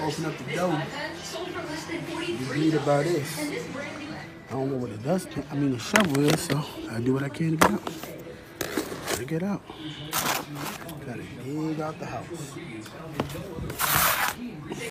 open up the door, you read about this. I don't know what the shovel is, so I do what I can to get out. Gotta get out. Gotta dig out the house.